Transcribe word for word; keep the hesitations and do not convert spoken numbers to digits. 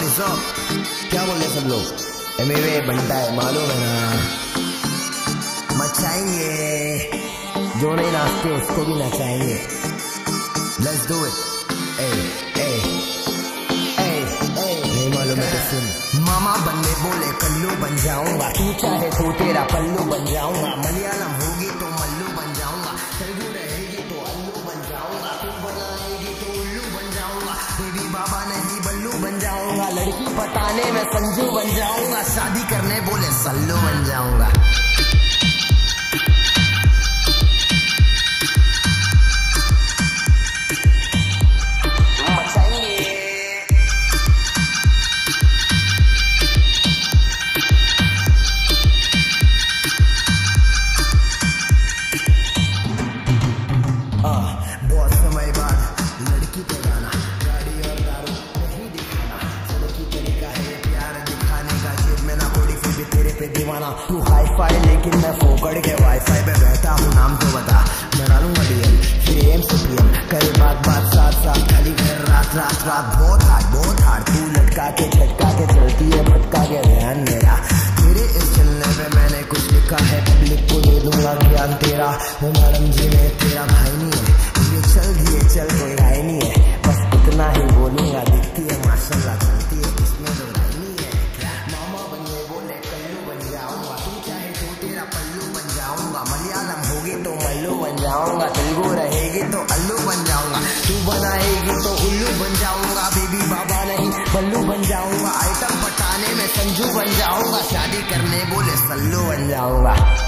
क्या बोल रहे सब लोग? एमवे बनता है मालूम है ना, मचाएंगे जो नहीं नाचते उसको भी नचाएंगे। Let's do it. ए ए ए ए नहीं मालूम है तो सुन। मामा बनने बोले कल्लू बन जाऊंगा, तू चाहे तो तेरा पल्लू बन जाऊंगा। मलयालम होगी तो मल्लू बन जाऊंगा, तेलुगु रहेगी तो अल्लू बन जाऊंगा, तू बनाएगी तो उल्लू बन जाऊंगा। बेबी बाबा नहीं बल्लू बन जाऊंगा, लड़की पटाने में संजू बन जाऊंगा, शादी करने बोले सल्लू बन जाऊंगा। बहुत समय बाद लड़की पे गाना, गाड़ी और दारू नहीं दिखाना, लड़की तरीका है प्यार दिखाने का, जेब में ना कोड़ी फिर भी तेरे पे दीवाना। तू हाई फाई लेकिन मैं फोकड़ के वाईफाई पे बैठा हूँ, नाम तो बता मैं डालूंगा डीएम, फिर एम से पीएम करे बात बात साथ साथ, खाली घर रात रात रात। बहुत हार्ड बहुत हार्ड तू लटका के झटका के चलती है भटका के ध्यान मेरा, तेरे इस चलने पे मैंने कुछ लिखा है, पब्लिक को दे दूंगा ज्ञान तेरा। वो मैडम जी में तेरा भाई नहीं है, ये चल दिए चल कोई राय नहीं है, बस इतना ही बोलूंगा, दिखती है माशाल्लाह चलती है, इसमें तो राय नहीं है। मामा बनने बोले कल्लू बन जाऊंगा, तू चाहे तो तेरा पल्लू बन जाऊंगा। मलयालम होगी तो मल्लू बन जाऊंगा, तेलुगु रहेगी तो अल्लू बन जाऊंगा, तू बनाएगी तो उल्लू बन जाऊंगा। बेबी बाबा नहीं बल्लू बन जाऊंगा, आइटम पटाने में संजू बन जाऊंगा, शादी करने बोले सल्लू बन जाऊंगा।